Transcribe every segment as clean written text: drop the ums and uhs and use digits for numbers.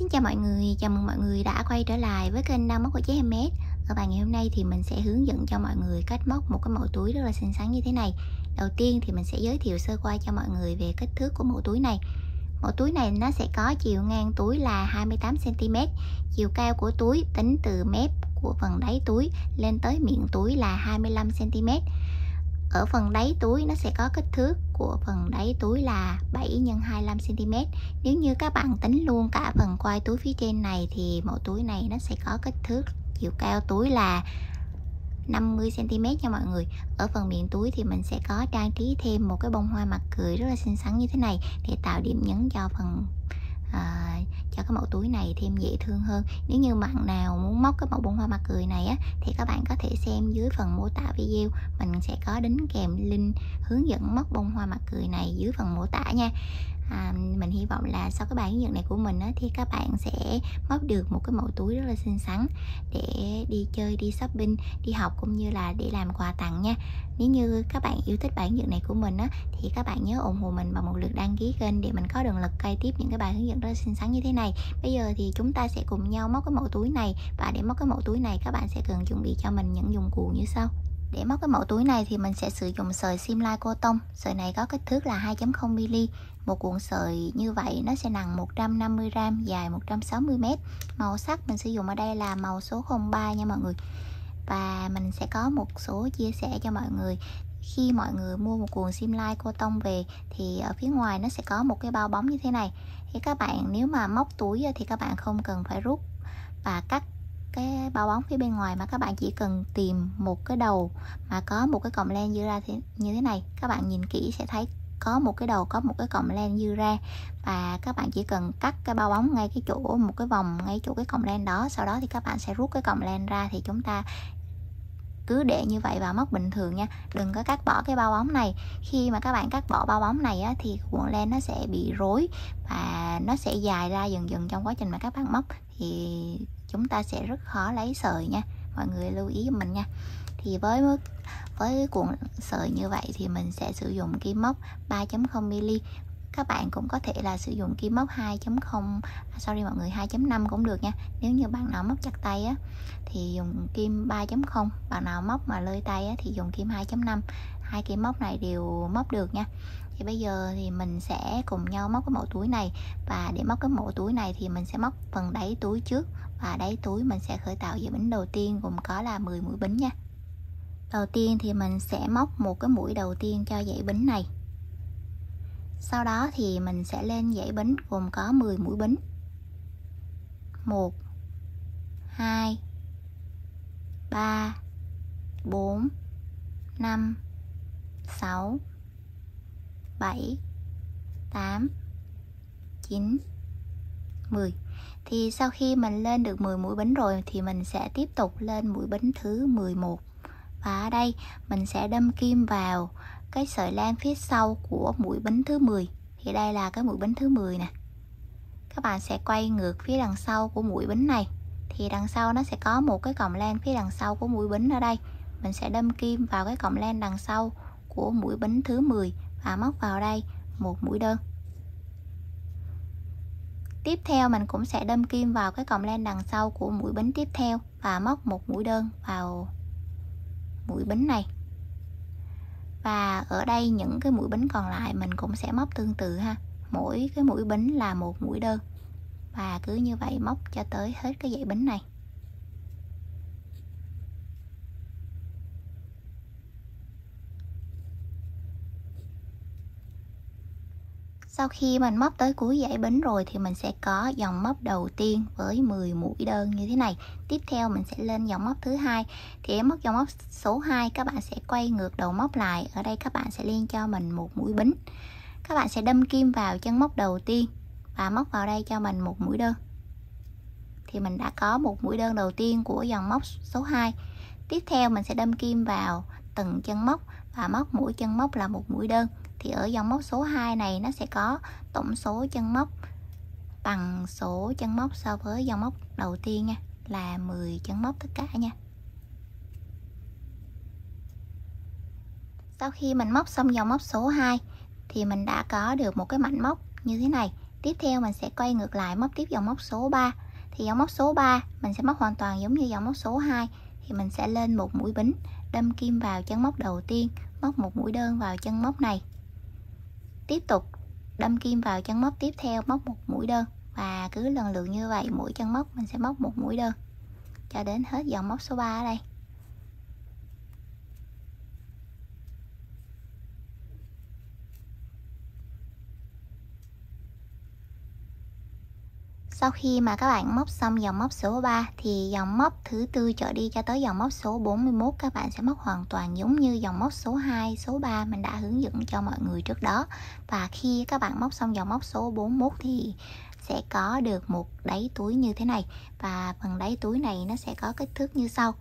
Xin chào mọi người, chào mừng mọi người đã quay trở lại với kênh Đau Móc của Chí Handmade. Ở bài ngày hôm nay thì mình sẽ hướng dẫn cho mọi người cách móc một cái mẫu túi rất là xinh xắn như thế này. Đầu tiên thì mình sẽ giới thiệu sơ qua cho mọi người về kích thước của mẫu túi này. Mẫu túi này nó sẽ có chiều ngang túi là 28 cm, chiều cao của túi tính từ mép của phần đáy túi lên tới miệng túi là 25 cm. Ở phần đáy túi nó sẽ có kích thước của phần đáy túi là 7 x 25 cm. Nếu như các bạn tính luôn cả phần quai túi phía trên này thì mẫu túi này nó sẽ có kích thước chiều cao túi là 50 cm nha mọi người. Ở phần miệng túi thì mình sẽ có trang trí thêm một cái bông hoa mặt cười rất là xinh xắn như thế này để tạo điểm nhấn cho cho cái mẫu túi này thêm dễ thương hơn. Nếu như bạn nào muốn móc cái mẫu bông hoa mặt cười này á, thì các bạn có thể xem dưới phần mô tả video, mình sẽ có đính kèm link hướng dẫn móc bông hoa mặt cười này dưới phần mô tả nha. Mình hy vọng là sau cái bài hướng dẫn này của mình á, thì các bạn sẽ móc được một cái mẫu túi rất là xinh xắn để đi chơi, đi shopping, đi học cũng như là để làm quà tặng nha. Nếu như các bạn yêu thích bài hướng dẫn này của mình á, thì các bạn nhớ ủng hộ mình bằng một lượt đăng ký kênh để mình có động lực quay tiếp những cái bài hướng dẫn rất là xinh xắn như thế này. Bây giờ thì chúng ta sẽ cùng nhau móc cái mẫu túi này, và để móc cái mẫu túi này các bạn sẽ cần chuẩn bị cho mình những dụng cụ như sau. Để móc cái mẫu túi này thì mình sẽ sử dụng sợi Simlai Cotton. Sợi này có kích thước là 2.0mm. Một cuộn sợi như vậy nó sẽ nặng 150g, dài 160m. Màu sắc mình sử dụng ở đây là màu số 03 nha mọi người. Và mình sẽ có một số chia sẻ cho mọi người. Khi mọi người mua một cuộn Simlai Cotton về thì ở phía ngoài nó sẽ có một cái bao bóng như thế này. Thì các bạn nếu mà móc túi thì các bạn không cần phải rút và cắt cái bao bóng phía bên ngoài, mà các bạn chỉ cần tìm một cái đầu mà có một cái cọng len dư ra như thế này. Các bạn nhìn kỹ sẽ thấy có một cái đầu, có một cái cọng len dư ra, và các bạn chỉ cần cắt cái bao bóng ngay cái chỗ một cái vòng ngay chỗ cái cọng len đó. Sau đó thì các bạn sẽ rút cái cọng len ra. Thì chúng ta cứ để như vậy và móc bình thường nha, đừng có cắt bỏ cái bao bóng này. Khi mà các bạn cắt bỏ bao bóng này á, thì cuộn len nó sẽ bị rối và nó sẽ dài ra dần dần trong quá trình mà các bạn móc, thì chúng ta sẽ rất khó lấy sợi nha. Mọi người lưu ý giùm mình nha. Thì với cuộn sợi như vậy thì mình sẽ sử dụng kim móc 3.0mm. Các bạn cũng có thể là sử dụng kim móc 2.5 cũng được nha. Nếu như bạn nào móc chặt tay á thì dùng kim 3.0, bạn nào móc mà lơi tay á thì dùng kim 2.5. Hai kim móc này đều móc được nha. Thì bây giờ thì mình sẽ cùng nhau móc cái mẫu túi này. Và để móc cái mẫu túi này thì mình sẽ móc phần đáy túi trước, và đáy túi mình sẽ khởi tạo dãy bính đầu tiên gồm có là 10 mũi bính nha. Đầu tiên thì mình sẽ móc một cái mũi đầu tiên cho dãy bính này. Sau đó thì mình sẽ lên dãy bính gồm có 10 mũi bính. 1 2 3 4 5 6 7 8 9 10. Thì sau khi mình lên được 10 mũi bính rồi thì mình sẽ tiếp tục lên mũi bính thứ 11. Và ở đây mình sẽ đâm kim vào cái sợi len phía sau của mũi bính thứ 10. Thì đây là cái mũi bính thứ 10 nè. Các bạn sẽ quay ngược phía đằng sau của mũi bính này. Thì đằng sau nó sẽ có một cái cọng len phía đằng sau của mũi bính ở đây. Mình sẽ đâm kim vào cái cọng len đằng sau của mũi bính thứ 10 và móc vào đây một mũi đơn. Tiếp theo mình cũng sẽ đâm kim vào cái cọng len đằng sau của mũi bính tiếp theo và móc một mũi đơn vào mũi bính này. Và ở đây những cái mũi bính còn lại mình cũng sẽ móc tương tự ha. Mỗi cái mũi bính là một mũi đơn. Và cứ như vậy móc cho tới hết cái dãy bính này. Sau khi mình móc tới cuối dãy bính rồi thì mình sẽ có dòng móc đầu tiên với 10 mũi đơn như thế này. Tiếp theo mình sẽ lên dòng móc thứ hai. Thì em móc dòng móc số 2 các bạn sẽ quay ngược đầu móc lại. Ở đây các bạn sẽ lên cho mình một mũi bính. Các bạn sẽ đâm kim vào chân móc đầu tiên và móc vào đây cho mình một mũi đơn. Thì mình đã có một mũi đơn đầu tiên của dòng móc số 2. Tiếp theo mình sẽ đâm kim vào từng chân móc và móc mỗi chân móc là một mũi đơn. Thì ở dòng móc số 2 này nó sẽ có tổng số chân móc bằng số chân móc so với dòng móc đầu tiên nha, là 10 chân móc tất cả nha. Sau khi mình móc xong dòng móc số 2 thì mình đã có được một cái mảnh móc như thế này. Tiếp theo mình sẽ quay ngược lại móc tiếp dòng móc số 3. Thì dòng móc số 3 mình sẽ móc hoàn toàn giống như dòng móc số 2. Thì mình sẽ lên một mũi bính, đâm kim vào chân móc đầu tiên, móc một mũi đơn vào chân móc này. Tiếp tục đâm kim vào chân móc tiếp theo, móc một mũi đơn, và cứ lần lượt như vậy, mỗi chân móc mình sẽ móc một mũi đơn cho đến hết dòng móc số 3 ở đây. Sau khi mà các bạn móc xong dòng móc số 3 thì dòng móc thứ tư trở đi cho tới dòng móc số 41 các bạn sẽ móc hoàn toàn giống như dòng móc số 2, số 3 mình đã hướng dẫn cho mọi người trước đó. Và khi các bạn móc xong dòng móc số 41 thì sẽ có được một đáy túi như thế này, và phần đáy túi này nó sẽ có kích thước như sau.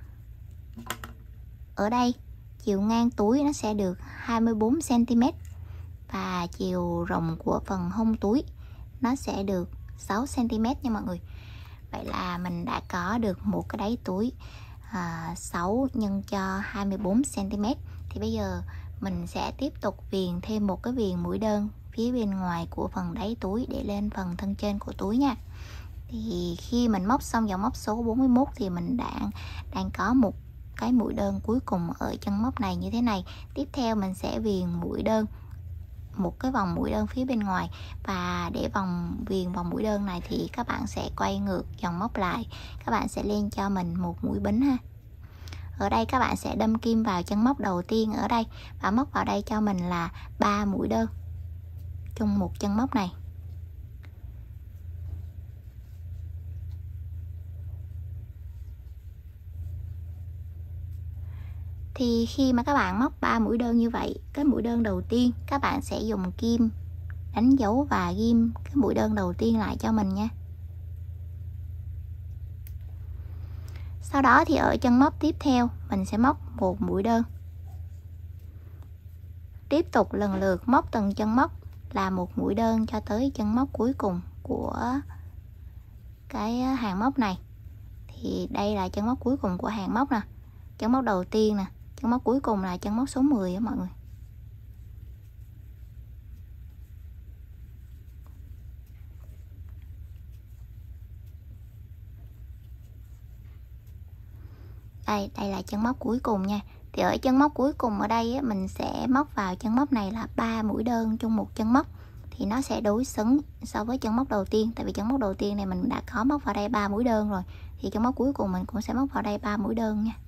Ở đây chiều ngang túi nó sẽ được 24 cm và chiều rộng của phần hông túi nó sẽ được 6 cm nha mọi người. Vậy là mình đã có được một cái đáy túi 6 nhân cho 24 cm. Thì bây giờ mình sẽ tiếp tục viền thêm một cái viền mũi đơn phía bên ngoài của phần đáy túi để lên phần thân trên của túi nha. Thì khi mình móc xong dòng móc số 41 thì mình đang có một cái mũi đơn cuối cùng ở chân móc này như thế này. Tiếp theo mình sẽ viền mũi đơn, một cái vòng mũi đơn phía bên ngoài, và để viền vòng mũi đơn này thì các bạn sẽ quay ngược dòng móc lại, các bạn sẽ lên cho mình một mũi bính ha. Ở đây các bạn sẽ đâm kim vào chân móc đầu tiên ở đây và móc vào đây cho mình là 3 mũi đơn chung một chân móc này. Thì khi mà các bạn móc 3 mũi đơn như vậy, cái mũi đơn đầu tiên các bạn sẽ dùng kim đánh dấu và ghim cái mũi đơn đầu tiên lại cho mình nha. Sau đó thì ở chân móc tiếp theo mình sẽ móc một mũi đơn. Tiếp tục lần lượt móc từng chân móc là một mũi đơn cho tới chân móc cuối cùng của cái hàng móc này. Thì đây là chân móc cuối cùng của hàng móc nè, chân móc đầu tiên nè, chân móc cuối cùng là chân móc số 10 á mọi người. Đây là chân móc cuối cùng nha. Thì ở chân móc cuối cùng ở đây á, mình sẽ móc vào chân móc này là 3 mũi đơn chung một chân móc, thì nó sẽ đối xứng so với chân móc đầu tiên. Tại vì chân móc đầu tiên này mình đã có móc vào đây 3 mũi đơn rồi, thì chân móc cuối cùng mình cũng sẽ móc vào đây 3 mũi đơn nha.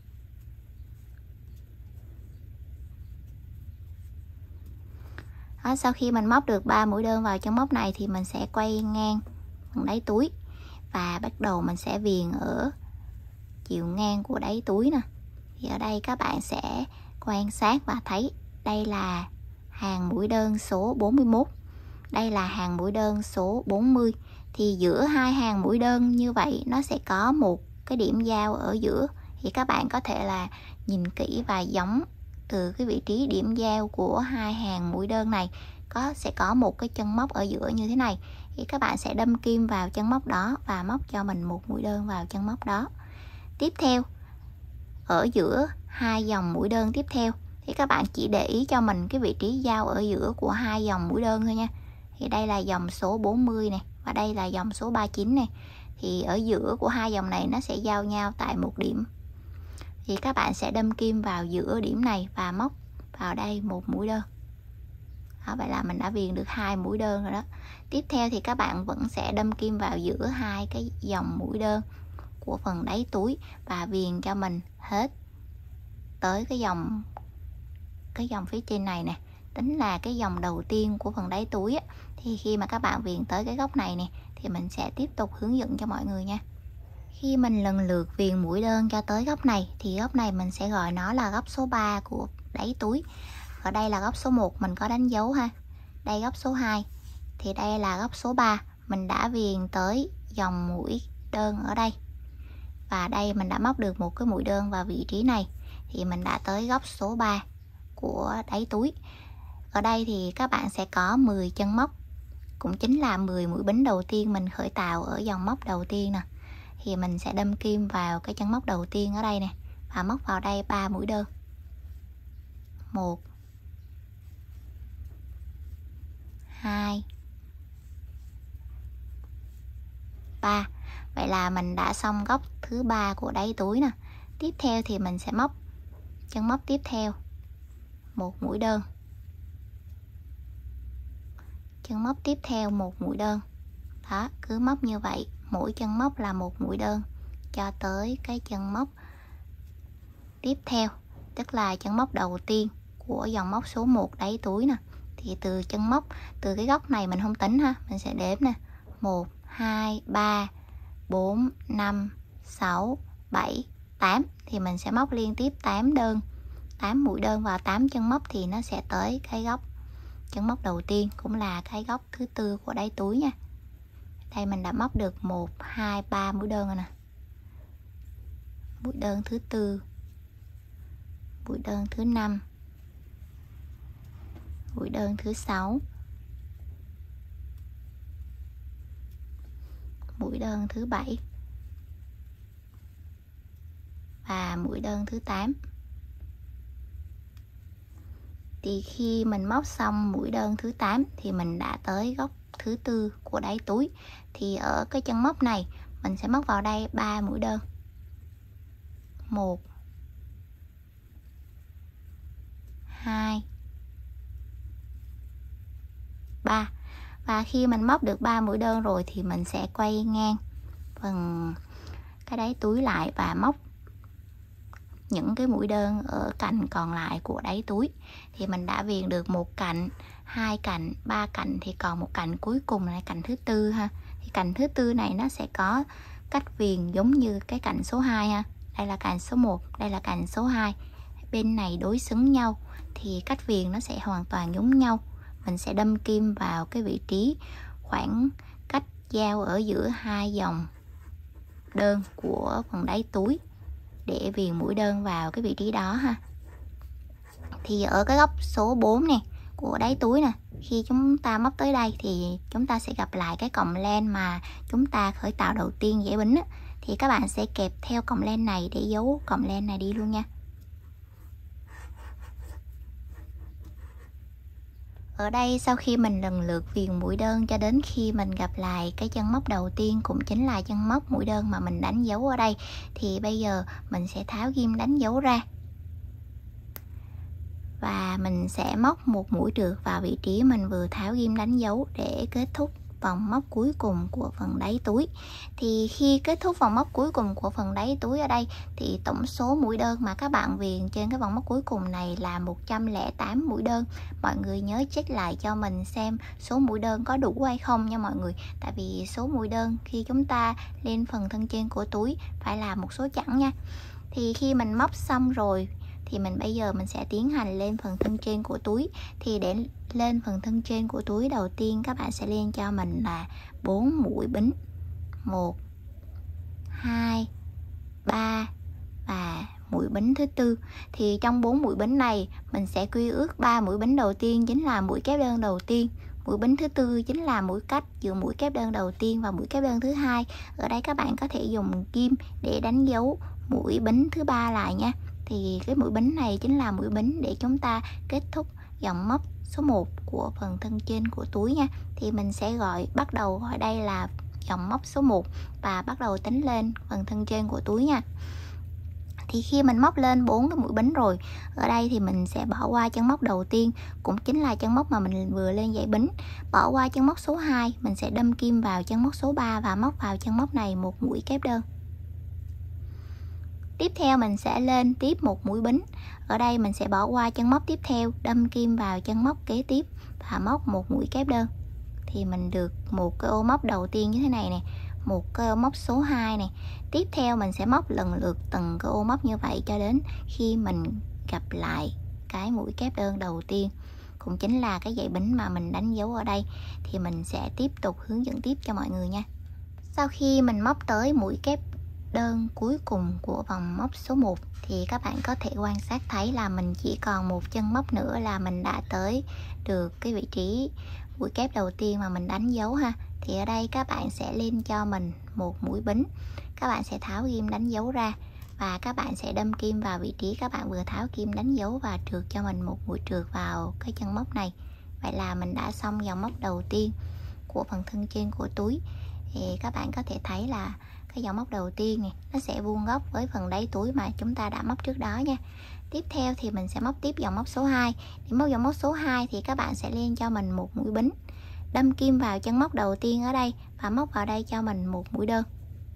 Đó, sau khi mình móc được 3 mũi đơn vào chân móc này thì mình sẽ quay ngang phần đáy túi và bắt đầu mình sẽ viền ở chiều ngang của đáy túi nè. Thì ở đây các bạn sẽ quan sát và thấy đây là hàng mũi đơn số 41, đây là hàng mũi đơn số 40. Thì giữa hai hàng mũi đơn như vậy nó sẽ có một cái điểm giao ở giữa, thì các bạn có thể là nhìn kỹ và giống từ cái vị trí điểm giao của hai hàng mũi đơn này sẽ có một cái chân móc ở giữa như thế này. Thì các bạn sẽ đâm kim vào chân móc đó và móc cho mình một mũi đơn vào chân móc đó. Tiếp theo ở giữa hai dòng mũi đơn tiếp theo thì các bạn chỉ để ý cho mình cái vị trí giao ở giữa của hai dòng mũi đơn thôi nha. Thì đây là dòng số 40 này và đây là dòng số 39 này. Thì ở giữa của hai dòng này nó sẽ giao nhau tại một điểm. Thì các bạn sẽ đâm kim vào giữa điểm này và móc vào đây một mũi đơn. Đó, vậy là mình đã viền được 2 mũi đơn rồi đó. Tiếp theo thì các bạn vẫn sẽ đâm kim vào giữa hai cái dòng mũi đơn của phần đáy túi và viền cho mình hết tới cái dòng phía trên này nè, tính là cái dòng đầu tiên của phần đáy túi á. Thì khi mà các bạn viền tới cái góc này nè thì mình sẽ tiếp tục hướng dẫn cho mọi người nha. Khi mình lần lượt viền mũi đơn cho tới góc này thì góc này mình sẽ gọi nó là góc số 3 của đáy túi. Ở đây là góc số 1 mình có đánh dấu ha. Đây góc số 2. Thì đây là góc số 3, mình đã viền tới dòng mũi đơn ở đây. Và đây mình đã móc được một cái mũi đơn vào vị trí này. Thì mình đã tới góc số 3 của đáy túi. Ở đây thì các bạn sẽ có 10 chân móc, cũng chính là 10 mũi bính đầu tiên mình khởi tạo ở dòng móc đầu tiên nè. Thì mình sẽ đâm kim vào cái chân móc đầu tiên ở đây nè và móc vào đây 3 mũi đơn. 1 2 3. Vậy là mình đã xong góc thứ 3 của đáy túi nè. Tiếp theo thì mình sẽ móc chân móc tiếp theo, một mũi đơn, chân móc tiếp theo một mũi đơn. Đó, cứ móc như vậy, mỗi chân móc là một mũi đơn cho tới cái chân móc tiếp theo, tức là chân móc đầu tiên của dòng móc số 1 đáy túi nè. Thì từ chân móc, từ cái góc này mình không tính ha, mình sẽ đếm nè, 1 2 3 4 5 6 7 8 thì mình sẽ móc liên tiếp 8 đơn, 8 mũi đơn vào 8 chân móc thì nó sẽ tới cái góc chân móc đầu tiên, cũng là cái góc thứ tư của đáy túi nha. Đây mình đã móc được 1 2 3 mũi đơn rồi nè. Mũi đơn thứ tư, mũi đơn thứ 5, mũi đơn thứ 6, mũi đơn thứ 7 và mũi đơn thứ 8. Thì khi mình móc xong mũi đơn thứ 8 thì mình đã tới góc thứ tư của đáy túi. Thì ở cái chân móc này mình sẽ móc vào đây 3 mũi đơn. 1 2 3. Và khi mình móc được 3 mũi đơn rồi thì mình sẽ quay ngang phần cái đáy túi lại và móc những cái mũi đơn ở cạnh còn lại của đáy túi. Thì mình đã viền được một cạnh, hai cạnh, ba cạnh, thì còn một cạnh cuối cùng là cạnh thứ tư ha. Thì cạnh thứ tư này nó sẽ có cách viền giống như cái cạnh số 2 ha. Đây là cạnh số 1, đây là cạnh số 2. Bên này đối xứng nhau thì cách viền nó sẽ hoàn toàn giống nhau. Mình sẽ đâm kim vào cái vị trí khoảng cách giao ở giữa hai dòng đơn của phần đáy túi để viền mũi đơn vào cái vị trí đó ha. Thì ở cái góc số 4 này của đáy túi nè, khi chúng ta móc tới đây thì chúng ta sẽ gặp lại cái cọng len mà chúng ta khởi tạo đầu tiên dãy bính á. Thì các bạn sẽ kẹp theo cọng len này để giấu cọng len này đi luôn nha. Ở đây sau khi mình lần lượt viền mũi đơn cho đến khi mình gặp lại cái chân móc đầu tiên, cũng chính là chân móc mũi đơn mà mình đánh dấu ở đây, thì bây giờ mình sẽ tháo ghim đánh dấu ra. Và mình sẽ móc một mũi trượt vào vị trí mình vừa tháo ghim đánh dấu để kết thúc vòng móc cuối cùng của phần đáy túi. Thì khi kết thúc vòng móc cuối cùng của phần đáy túi ở đây thì tổng số mũi đơn mà các bạn viền trên cái vòng móc cuối cùng này là 108 mũi đơn. Mọi người nhớ check lại cho mình xem số mũi đơn có đủ hay không nha mọi người. Tại vì số mũi đơn khi chúng ta lên phần thân trên của túi phải là một số chẵn nha. Thì khi mình móc xong rồi thì bây giờ mình sẽ tiến hành lên phần thân trên của túi. Thì để lên phần thân trên của túi đầu tiên các bạn sẽ lên cho mình là 4 mũi bính, 1 2 3 và mũi bính thứ tư. Thì trong 4 mũi bính này mình sẽ quy ước 3 mũi bính đầu tiên chính là mũi kép đơn đầu tiên, mũi bính thứ tư chính là mũi cách giữa mũi kép đơn đầu tiên và mũi kép đơn thứ hai. Ở đây các bạn có thể dùng kim để đánh dấu mũi bính thứ ba lại nha. Thì cái mũi bính này chính là mũi bính để chúng ta kết thúc dòng móc số 1 của phần thân trên của túi nha. Thì mình sẽ bắt đầu gọi đây là dòng móc số 1 và bắt đầu tính lên phần thân trên của túi nha. Thì khi mình móc lên 4 cái mũi bính rồi, ở đây thì mình sẽ bỏ qua chân móc đầu tiên, cũng chính là chân móc mà mình vừa lên dãy bính. Bỏ qua chân móc số 2, mình sẽ đâm kim vào chân móc số 3 và móc vào chân móc này một mũi kép đơn. Tiếp theo mình sẽ lên tiếp một mũi bính. Ở đây mình sẽ bỏ qua chân móc tiếp theo, đâm kim vào chân móc kế tiếp và móc một mũi kép đơn. Thì mình được một cái ô móc đầu tiên như thế này nè, một cái ô móc số 2 này. Tiếp theo mình sẽ móc lần lượt từng cái ô móc như vậy cho đến khi mình gặp lại cái mũi kép đơn đầu tiên, cũng chính là cái dãy bính mà mình đánh dấu ở đây. Thì mình sẽ tiếp tục hướng dẫn tiếp cho mọi người nha. Sau khi mình móc tới mũi kép đơn cuối cùng của vòng móc số 1 thì các bạn có thể quan sát thấy là mình chỉ còn một chân móc nữa là mình đã tới được cái vị trí mũi kép đầu tiên mà mình đánh dấu ha. Thì ở đây các bạn sẽ lên cho mình một mũi bính, các bạn sẽ tháo ghim đánh dấu ra và các bạn sẽ đâm kim vào vị trí các bạn vừa tháo kim đánh dấu và trượt cho mình một mũi trượt vào cái chân móc này. Vậy là mình đã xong dòng móc đầu tiên của phần thân trên của túi. thì các bạn có thể thấy là cái dòng móc đầu tiên này nó sẽ vuông góc với phần đáy túi mà chúng ta đã móc trước đó nha. Tiếp theo thì mình sẽ móc tiếp dòng móc số 2. Để móc dòng móc số 2 thì các bạn sẽ lên cho mình một mũi bính, đâm kim vào chân móc đầu tiên ở đây và móc vào đây cho mình một mũi đơn.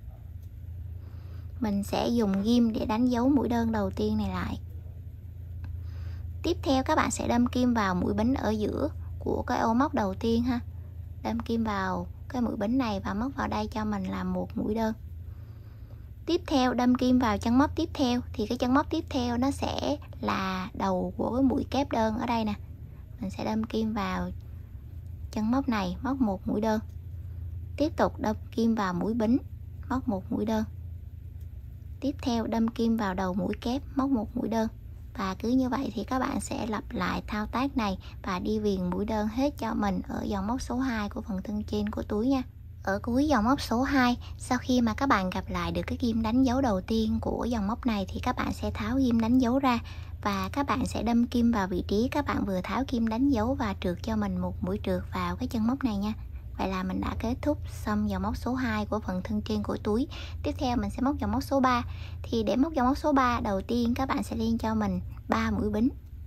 Mình sẽ dùng ghim để đánh dấu mũi đơn đầu tiên này lại. Tiếp theo các bạn sẽ đâm kim vào mũi bính ở giữa của cái ô móc đầu tiên ha. Đâm kim vào cái mũi bính này và móc vào đây cho mình là một mũi đơn. Tiếp theo đâm kim vào chân móc tiếp theo, thì cái chân móc tiếp theo nó sẽ là đầu của cái mũi kép đơn ở đây nè. Mình sẽ đâm kim vào chân móc này, móc một mũi đơn. Tiếp tục đâm kim vào mũi bính, móc một mũi đơn. Tiếp theo đâm kim vào đầu mũi kép, móc một mũi đơn. Và cứ như vậy thì các bạn sẽ lặp lại thao tác này và đi viền mũi đơn hết cho mình ở dòng móc số 2 của phần thân trên của túi nha. Ở cuối dòng móc số 2, sau khi mà các bạn gặp lại được cái ghim đánh dấu đầu tiên của dòng móc này thì các bạn sẽ tháo ghim đánh dấu ra và các bạn sẽ đâm kim vào vị trí các bạn vừa tháo kim đánh dấu và trượt cho mình một mũi trượt vào cái chân móc này nha. Vậy là mình đã kết thúc xong dòng móc số 2 của phần thân trên của túi. Tiếp theo mình sẽ móc dòng móc số 3. Thì để móc dòng móc số 3, đầu tiên các bạn sẽ lên cho mình 3 mũi bính.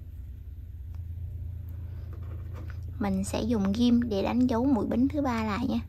Mình sẽ dùng ghim để đánh dấu mũi bính thứ 3 lại nha.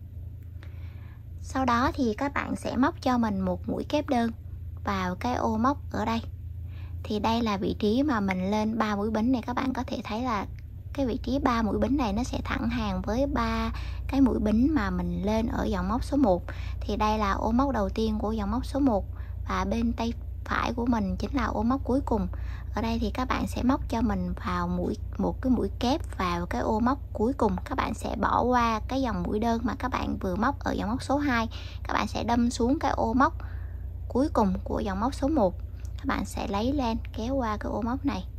Sau đó thì các bạn sẽ móc cho mình một mũi kép đơn vào cái ô móc ở đây. Thì đây là vị trí mà mình lên 3 mũi bính này, các bạn có thể thấy là cái vị trí 3 mũi bính này nó sẽ thẳng hàng với 3 cái mũi bính mà mình lên ở dòng móc số 1. Thì đây là ô móc đầu tiên của dòng móc số 1 và bên tay phải của mình chính là ô móc cuối cùng. Ở đây thì các bạn sẽ móc cho mình vào một cái mũi kép vào cái ô móc cuối cùng. Các bạn sẽ bỏ qua cái dòng mũi đơn mà các bạn vừa móc ở dòng móc số 2. Các bạn sẽ đâm xuống cái ô móc cuối cùng của dòng móc số 1. Các bạn sẽ lấy lên kéo qua cái ô móc này.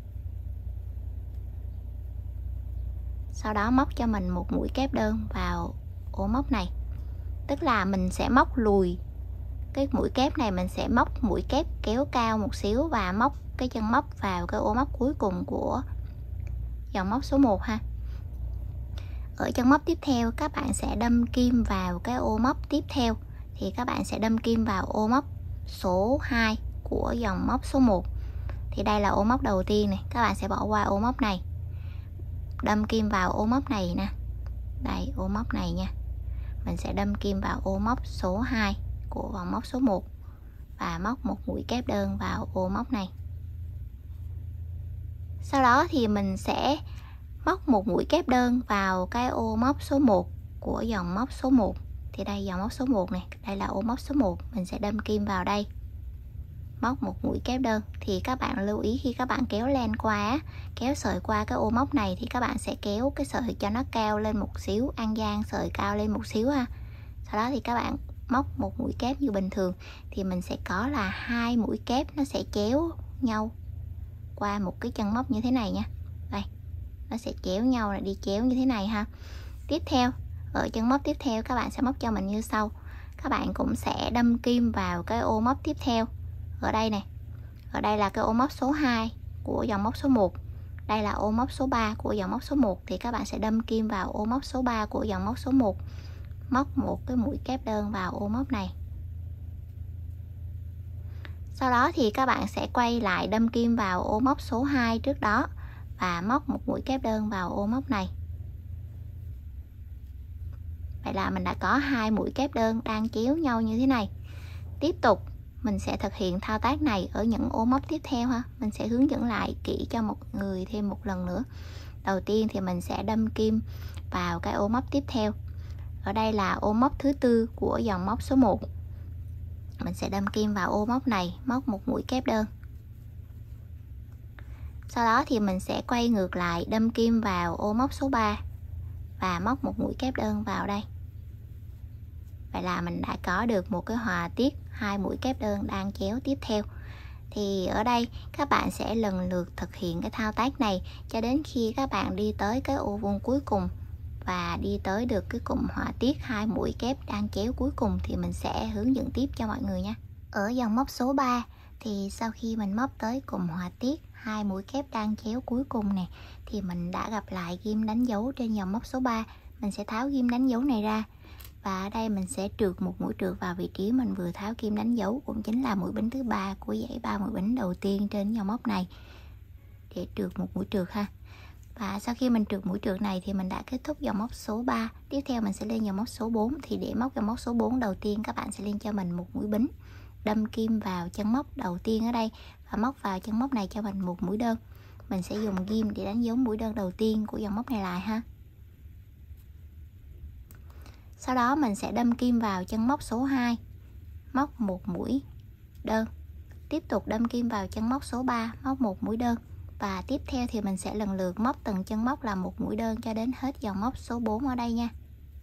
Sau đó móc cho mình một mũi kép đơn vào ô móc này. Tức là mình sẽ móc lùi cái mũi kép này, mình sẽ móc mũi kép kéo cao một xíu và móc cái chân móc vào cái ô móc cuối cùng của dòng móc số 1 ha. Ở chân móc tiếp theo các bạn sẽ đâm kim vào cái ô móc tiếp theo. Thì các bạn sẽ đâm kim vào ô móc số 2 của dòng móc số 1. Thì đây là ô móc đầu tiên này, các bạn sẽ bỏ qua ô móc này. Đâm kim vào ô móc này nè. Đây, ô móc này nha. Mình sẽ đâm kim vào ô móc số 2 của vòng móc số 1 và móc một mũi kép đơn vào ô móc này. Sau đó thì mình sẽ móc một mũi kép đơn vào cái ô móc số 1 của dòng móc số 1. Thì đây dòng móc số 1 này, đây là ô móc số 1, mình sẽ đâm kim vào đây. Móc một mũi kép đơn. Thì các bạn lưu ý khi các bạn kéo len qua, kéo sợi qua cái ô móc này thì các bạn sẽ kéo cái sợi cho nó cao lên một xíu, ăn gian sợi cao lên một xíu ha. Sau đó thì các bạn móc một mũi kép như bình thường thì mình sẽ có là 2 mũi kép nó sẽ chéo nhau qua một cái chân móc như thế này nha. Đây, nó sẽ chéo nhau là đi chéo như thế này ha. Tiếp theo, ở chân móc tiếp theo các bạn sẽ móc cho mình như sau. Các bạn cũng sẽ đâm kim vào cái ô móc tiếp theo. Ở đây này. Ở đây là cái ô móc số 2 của dòng móc số 1. Đây là ô móc số 3 của dòng móc số 1 thì các bạn sẽ đâm kim vào ô móc số 3 của dòng móc số 1. Móc một cái mũi kép đơn vào ô móc này. Sau đó thì các bạn sẽ quay lại đâm kim vào ô móc số 2 trước đó và móc một mũi kép đơn vào ô móc này. Vậy là mình đã có 2 mũi kép đơn đang chéo nhau như thế này. Tiếp tục mình sẽ thực hiện thao tác này ở những ô móc tiếp theo ha. Mình sẽ hướng dẫn lại kỹ cho mọi người thêm một lần nữa. Đầu tiên thì mình sẽ đâm kim vào cái ô móc tiếp theo. Ở đây là ô móc thứ tư của dòng móc số 1. Mình sẽ đâm kim vào ô móc này, móc một mũi kép đơn. Sau đó thì mình sẽ quay ngược lại đâm kim vào ô móc số 3 và móc một mũi kép đơn vào đây. Vậy là mình đã có được một cái họa tiết 2 mũi kép đơn đang chéo tiếp theo. Thì ở đây các bạn sẽ lần lượt thực hiện cái thao tác này cho đến khi các bạn đi tới cái ô vuông cuối cùng và đi tới được cái cụm họa tiết 2 mũi kép đang chéo cuối cùng thì mình sẽ hướng dẫn tiếp cho mọi người nha. Ở dòng móc số 3 thì sau khi mình móc tới cụm họa tiết 2 mũi kép đang chéo cuối cùng này thì mình đã gặp lại ghim đánh dấu trên dòng móc số 3. Mình sẽ tháo ghim đánh dấu này ra Và ở đây mình sẽ trượt một mũi trượt vào vị trí mình vừa tháo kim đánh dấu, cũng chính là mũi bính thứ 3 của dãy 3 mũi bính đầu tiên trên dòng móc này, để trượt một mũi trượt ha. Và sau khi mình trượt mũi trượt này thì mình đã kết thúc dòng móc số 3. Tiếp theo mình sẽ lên dòng móc số 4. Thì để móc dòng móc số 4 đầu tiên, các bạn sẽ lên cho mình một mũi bính, đâm kim vào chân móc đầu tiên ở đây và móc vào chân móc này cho mình một mũi đơn. Mình sẽ dùng ghim để đánh dấu mũi đơn đầu tiên của dòng móc này lại ha. Sau đó mình sẽ đâm kim vào chân móc số 2, móc một mũi đơn. Tiếp tục đâm kim vào chân móc số 3, móc một mũi đơn. Và tiếp theo thì mình sẽ lần lượt móc từng chân móc là một mũi đơn cho đến hết dòng móc số 4 ở đây nha.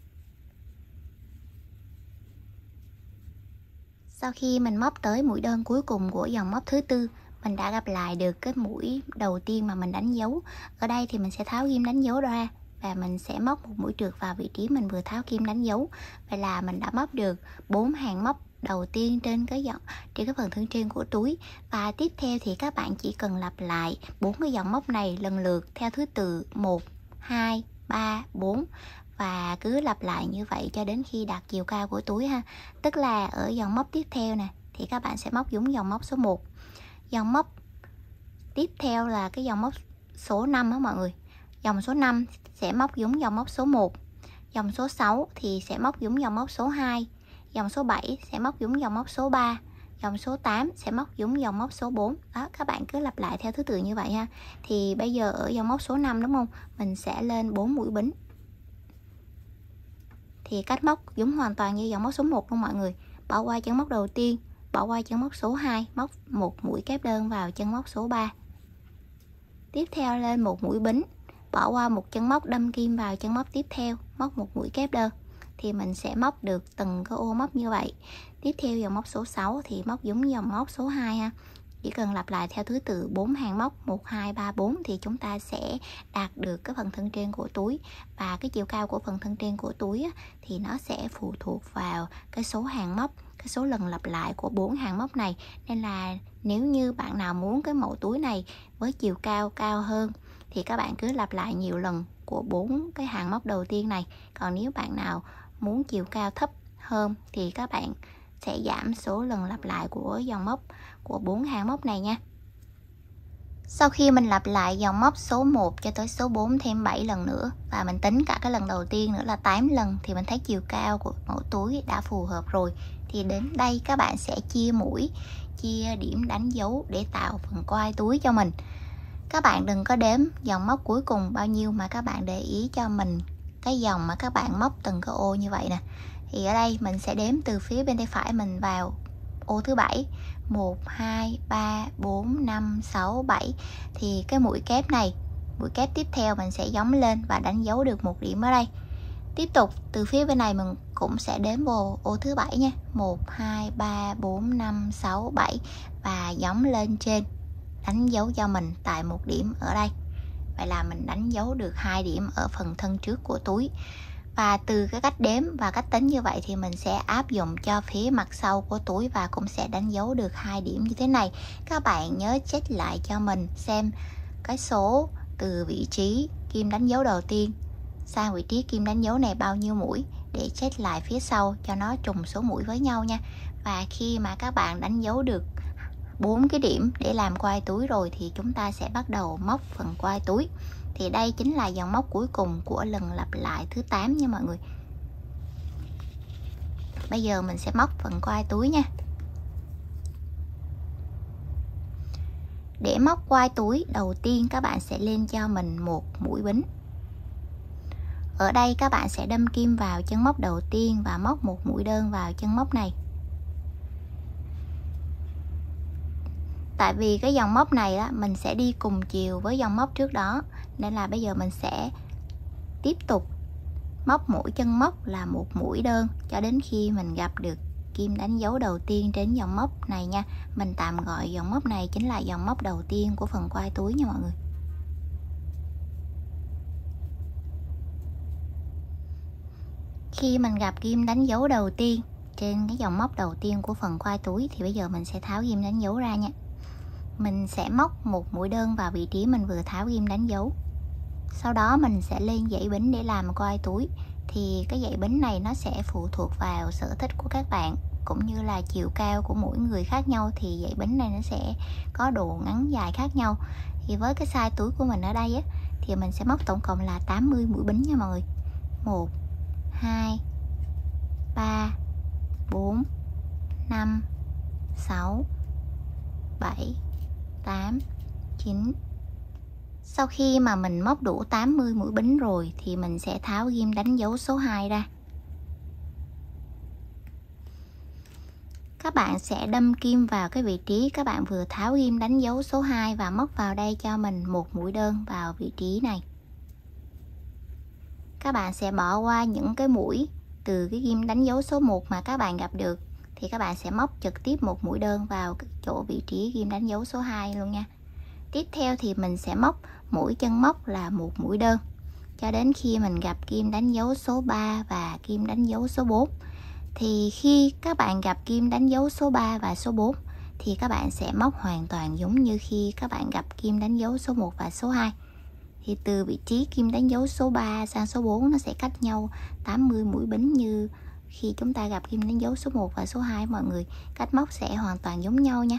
Sau khi mình móc tới mũi đơn cuối cùng của dòng móc thứ tư, mình đã gặp lại được cái mũi đầu tiên mà mình đánh dấu. Ở đây thì mình sẽ tháo ghim đánh dấu ra và mình sẽ móc một mũi trượt vào vị trí mình vừa tháo kim đánh dấu. Vậy là mình đã móc được 4 hàng móc đầu tiên trên cái phần thân trên của túi. Và tiếp theo thì các bạn chỉ cần lặp lại 4 cái dòng móc này lần lượt theo thứ tự 1, 2, 3, 4 và cứ lặp lại như vậy cho đến khi đạt chiều cao của túi ha. Tức là ở dòng móc tiếp theo nè thì các bạn sẽ móc giống dòng móc số 1. Dòng móc tiếp theo là cái dòng móc số 5 đó mọi người. Dòng số 5 sẽ móc giống dòng móc số 1. Dòng số 6 thì sẽ móc giống dòng móc số 2. Dòng số 7 sẽ móc giống dòng móc số 3. Dòng số 8 sẽ móc giống dòng móc số 4. Đó, các bạn cứ lặp lại theo thứ tự như vậy ha. Thì bây giờ ở dòng móc số 5 đúng không? Mình sẽ lên 4 mũi bính. Thì cách móc giống hoàn toàn như dòng móc số 1 luôn mọi người. Bỏ qua chân móc đầu tiên, bỏ qua chân móc số 2, móc một mũi kép đơn vào chân móc số 3. Tiếp theo lên một mũi bính, bỏ qua một chân móc đâm kim vào chân móc tiếp theo, móc một mũi kép đơn. Thì mình sẽ móc được từng cái ô móc như vậy. Tiếp theo dòng móc số 6 thì móc giống dòng móc số 2 ha. Chỉ cần lặp lại theo thứ tự 4 hàng móc 1, 2, 3, 4 thì chúng ta sẽ đạt được cái phần thân trên của túi. Và cái chiều cao của phần thân trên của túi á, thì nó sẽ phụ thuộc vào cái số hàng móc, cái số lần lặp lại của 4 hàng móc này. Nên là nếu như bạn nào muốn cái mẫu túi này với chiều cao cao hơn thì các bạn cứ lặp lại nhiều lần của 4 cái hàng móc đầu tiên này. Còn nếu bạn nào muốn chiều cao thấp hơn thì các bạn sẽ giảm số lần lặp lại của dòng móc của 4 hàng móc này nha. Sau khi mình lặp lại dòng móc số 1 cho tới số 4 thêm 7 lần nữa và mình tính cả cái lần đầu tiên nữa là 8 lần thì mình thấy chiều cao của mẫu túi đã phù hợp rồi. Thì đến đây các bạn sẽ chia mũi, chia điểm đánh dấu để tạo phần quai túi cho mình. Các bạn đừng có đếm dòng móc cuối cùng bao nhiêu mà các bạn để ý cho mình cái dòng mà các bạn móc từng cái ô như vậy nè. Thì ở đây mình sẽ đếm từ phía bên tay phải mình vào ô thứ 7, 1, 2, 3, 4, 5, 6, 7. Thì cái mũi kép này, mũi kép tiếp theo mình sẽ gióng lên và đánh dấu được một điểm ở đây. Tiếp tục từ phía bên này mình cũng sẽ đếm vào ô thứ 7 nha. 1, 2, 3, 4, 5, 6, 7 và gióng lên trên, đánh dấu cho mình tại một điểm ở đây. Vậy là mình đánh dấu được 2 điểm ở phần thân trước của túi. Và từ cái cách đếm và cách tính như vậy thì mình sẽ áp dụng cho phía mặt sau của túi và cũng sẽ đánh dấu được 2 điểm như thế này. Các bạn nhớ check lại cho mình xem cái số từ vị trí kim đánh dấu đầu tiên sang vị trí kim đánh dấu này bao nhiêu mũi để check lại phía sau cho nó trùng số mũi với nhau nha. Và khi mà các bạn đánh dấu được 4 cái điểm để làm quai túi rồi thì chúng ta sẽ bắt đầu móc phần quai túi. Thì đây chính là dòng móc cuối cùng của lần lặp lại thứ 8 nha mọi người. Bây giờ mình sẽ móc phần quai túi nha. Để móc quai túi đầu tiên các bạn sẽ lên cho mình một mũi bính. Ở đây các bạn sẽ đâm kim vào chân móc đầu tiên và móc một mũi đơn vào chân móc này. Tại vì cái dòng móc này á, mình sẽ đi cùng chiều với dòng móc trước đó, nên là bây giờ mình sẽ tiếp tục móc mỗi chân móc là một mũi đơn cho đến khi mình gặp được kim đánh dấu đầu tiên trên dòng móc này nha. Mình tạm gọi dòng móc này chính là dòng móc đầu tiên của phần quai túi nha mọi người. Khi mình gặp kim đánh dấu đầu tiên trên cái dòng móc đầu tiên của phần quai túi thì bây giờ mình sẽ tháo ghim đánh dấu ra nha. Mình sẽ móc một mũi đơn vào vị trí mình vừa tháo ghim đánh dấu. Sau đó mình sẽ lên dãy bính để làm quai túi. Thì cái dãy bính này nó sẽ phụ thuộc vào sở thích của các bạn cũng như là chiều cao của mỗi người khác nhau, thì dãy bính này nó sẽ có độ ngắn dài khác nhau. Thì với cái size túi của mình ở đây á, thì mình sẽ móc tổng cộng là 80 mũi bính nha mọi người. 1 2 3 4 5 6 7 8 9. Sau khi mà mình móc đủ 80 mũi bính rồi thì mình sẽ tháo ghim đánh dấu số 2 ra. Các bạn sẽ đâm kim vào cái vị trí các bạn vừa tháo ghim đánh dấu số 2 và móc vào đây cho mình một mũi đơn vào vị trí này. Các bạn sẽ bỏ qua những cái mũi từ cái ghim đánh dấu số 1 mà các bạn gặp được, thì các bạn sẽ móc trực tiếp một mũi đơn vào cái chỗ vị trí ghim đánh dấu số 2 luôn nha. Tiếp theo thì mình sẽ móc mỗi chân móc là một mũi đơn cho đến khi mình gặp kim đánh dấu số 3 và kim đánh dấu số 4. Thì khi các bạn gặp kim đánh dấu số 3 và số 4 thì các bạn sẽ móc hoàn toàn giống như khi các bạn gặp kim đánh dấu số 1 và số 2. Thì từ vị trí kim đánh dấu số 3 sang số 4 nó sẽ cách nhau 80 mũi bính như khi chúng ta gặp kim đánh dấu số 1 và số 2 mọi người. Cách móc sẽ hoàn toàn giống nhau nha.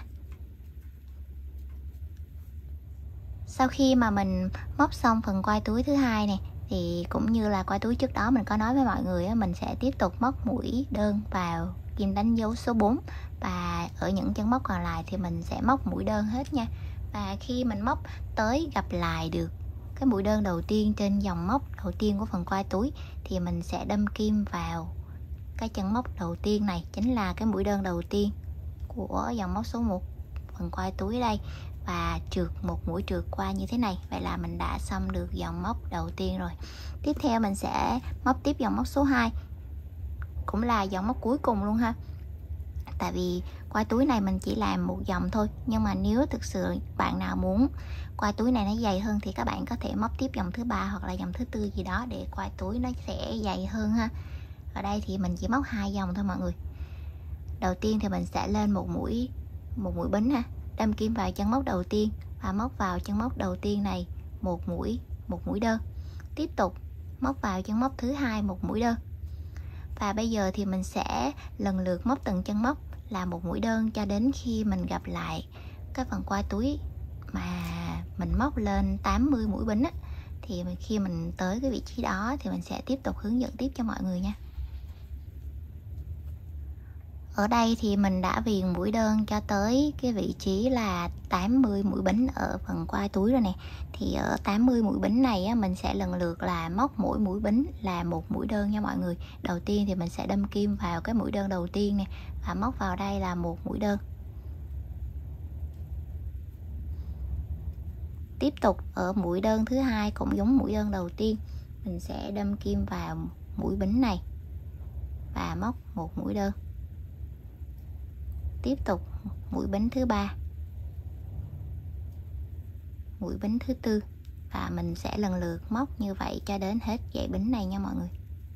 Sau khi mà mình móc xong phần quai túi thứ hai này, thì cũng như là quai túi trước đó mình có nói với mọi người á, mình sẽ tiếp tục móc mũi đơn vào kim đánh dấu số 4, và ở những chân móc còn lại thì mình sẽ móc mũi đơn hết nha. Và khi mình móc tới gặp lại được cái mũi đơn đầu tiên trên dòng móc đầu tiên của phần quai túi thì mình sẽ đâm kim vào cái chân móc đầu tiên này, chính là cái mũi đơn đầu tiên của dòng móc số 1 phần quai túi đây, và trượt một mũi trượt qua như thế này. Vậy là mình đã xong được dòng móc đầu tiên rồi. Tiếp theo mình sẽ móc tiếp dòng móc số 2, cũng là dòng móc cuối cùng luôn ha. Tại vì quai túi này mình chỉ làm một dòng thôi, nhưng mà nếu thực sự bạn nào muốn quai túi này nó dày hơn thì các bạn có thể móc tiếp dòng thứ 3 hoặc là dòng thứ 4 gì đó để quai túi nó sẽ dày hơn ha. Ở đây thì mình chỉ móc 2 dòng thôi mọi người. Đầu tiên thì mình sẽ lên một mũi bính ha, đâm kim vào chân móc đầu tiên và móc vào chân móc đầu tiên này một mũi đơn. Tiếp tục móc vào chân móc thứ hai một mũi đơn. Và bây giờ thì mình sẽ lần lượt móc từng chân móc là một mũi đơn cho đến khi mình gặp lại cái phần quai túi mà mình móc lên 80 mũi bính á. Thì khi mình tới cái vị trí đó thì mình sẽ tiếp tục hướng dẫn tiếp cho mọi người nha. Ở đây thì mình đã viền mũi đơn cho tới cái vị trí là 80 mũi bính ở phần quai túi rồi nè. Thì ở 80 mũi bính này á, mình sẽ lần lượt là móc mỗi mũi bính là một mũi đơn nha mọi người. Đầu tiên thì mình sẽ đâm kim vào cái mũi đơn đầu tiên nè và móc vào đây là một mũi đơn. Tiếp tục ở mũi đơn thứ hai cũng giống mũi đơn đầu tiên, mình sẽ đâm kim vào mũi bính này và móc một mũi đơn. Tiếp tục mũi bính thứ 3, mũi bính thứ 4, và mình sẽ lần lượt móc như vậy cho đến hết dãy bính này nha mọi người.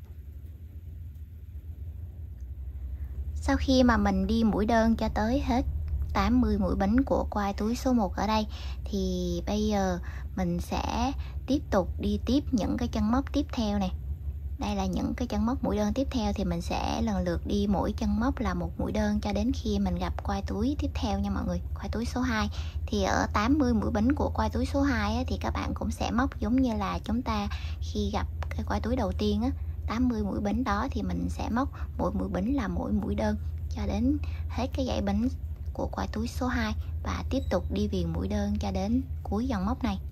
Sau khi mà mình đi mũi đơn cho tới hết 80 mũi bính của quai túi số 1 ở đây thì bây giờ mình sẽ tiếp tục đi tiếp những cái chân móc tiếp theo này. Đây là những cái chân móc mũi đơn tiếp theo, thì mình sẽ lần lượt đi mỗi chân móc là một mũi đơn cho đến khi mình gặp quai túi tiếp theo nha mọi người, quai túi số 2. Thì ở 80 mũi bính của quai túi số 2 á, thì các bạn cũng sẽ móc giống như là chúng ta khi gặp cái quai túi đầu tiên á, 80 mũi bính đó thì mình sẽ móc mỗi mũi bính là mỗi mũi đơn cho đến hết cái dãy bính của quai túi số 2 và tiếp tục đi viền mũi đơn cho đến cuối dòng móc này.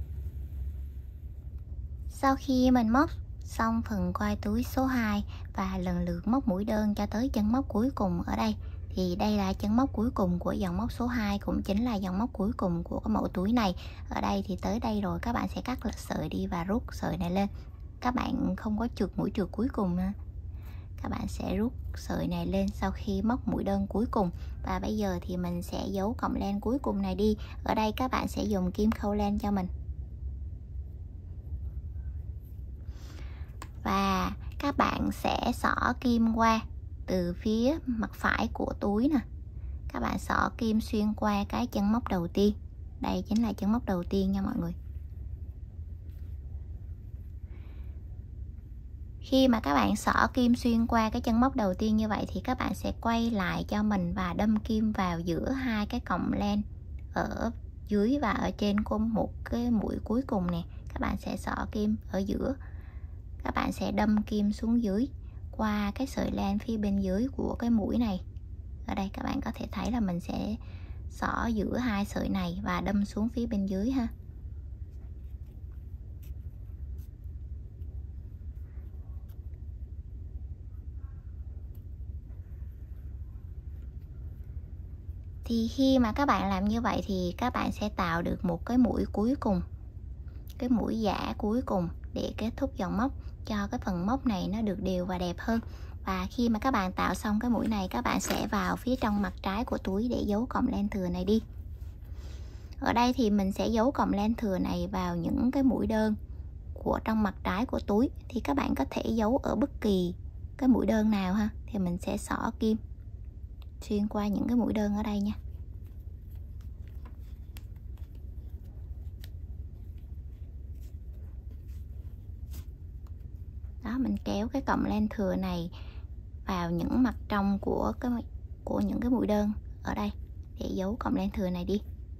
Sau khi mình móc xong phần quai túi số 2 và lần lượt móc mũi đơn cho tới chân móc cuối cùng ở đây, thì đây là chân móc cuối cùng của dòng móc số 2, cũng chính là dòng móc cuối cùng của cái mẫu túi này. Ở đây thì tới đây rồi các bạn sẽ cắt sợi đi và rút sợi này lên. Các bạn không có trượt mũi trượt cuối cùng nữa. Các bạn sẽ rút sợi này lên sau khi móc mũi đơn cuối cùng. Và bây giờ thì mình sẽ giấu cọng len cuối cùng này đi. Ở đây các bạn sẽ dùng kim khâu len cho mình. Và các bạn sẽ xỏ kim qua từ phía mặt phải của túi nè. Các bạn xỏ kim xuyên qua cái chân móc đầu tiên. Đây chính là chân móc đầu tiên nha mọi người. Khi mà các bạn xỏ kim xuyên qua cái chân móc đầu tiên như vậy thì các bạn sẽ quay lại cho mình và đâm kim vào giữa hai cái cọng len ở dưới và ở trên của một cái mũi cuối cùng nè. Các bạn sẽ xỏ kim ở giữa, các bạn sẽ đâm kim xuống dưới qua cái sợi len phía bên dưới của cái mũi này. Ở đây các bạn có thể thấy là mình sẽ xỏ giữa hai sợi này và đâm xuống phía bên dưới ha. Thì khi mà các bạn làm như vậy thì các bạn sẽ tạo được một cái mũi cuối cùng, cái mũi giã cuối cùng để kết thúc dòng móc cho cái phần móc này nó được đều và đẹp hơn. Và khi mà các bạn tạo xong cái mũi này, các bạn sẽ vào phía trong mặt trái của túi để giấu cọng len thừa này đi. Ở đây thì mình sẽ giấu cọng len thừa này vào những cái mũi đơn của trong mặt trái của túi. Thì các bạn có thể giấu ở bất kỳ cái mũi đơn nào ha. Thì mình sẽ xỏ kim xuyên qua những cái mũi đơn ở đây nha. Đó, mình kéo cái cọng len thừa này vào những mặt trong của những cái mũi đơn ở đây để giấu cọng len thừa này đi.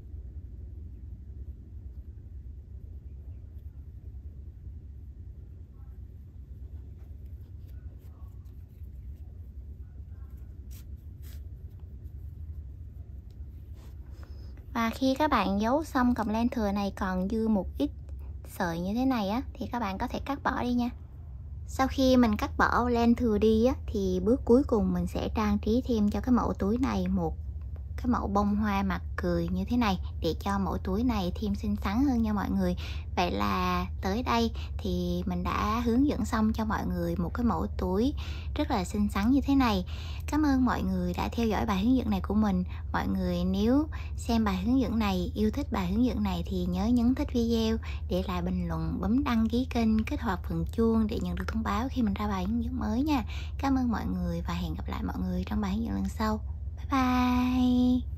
Và khi các bạn giấu xong cọng len thừa này còn dư một ít sợi như thế này á thì các bạn có thể cắt bỏ đi nha. Sau khi mình cắt bỏ len thừa đi á thì bước cuối cùng mình sẽ trang trí thêm cho cái mẫu túi này một cái mẫu bông hoa mặt cười như thế này để cho mẫu túi này thêm xinh xắn hơn nha mọi người. Vậy là tới đây thì mình đã hướng dẫn xong cho mọi người một cái mẫu túi rất là xinh xắn như thế này. Cảm ơn mọi người đã theo dõi bài hướng dẫn này của mình. Mọi người nếu xem bài hướng dẫn này, yêu thích bài hướng dẫn này thì nhớ nhấn thích video, để lại bình luận, bấm đăng ký kênh, kích hoạt phần chuông để nhận được thông báo khi mình ra bài hướng dẫn mới nha. Cảm ơn mọi người và hẹn gặp lại mọi người trong bài hướng dẫn lần sau. Bye bye.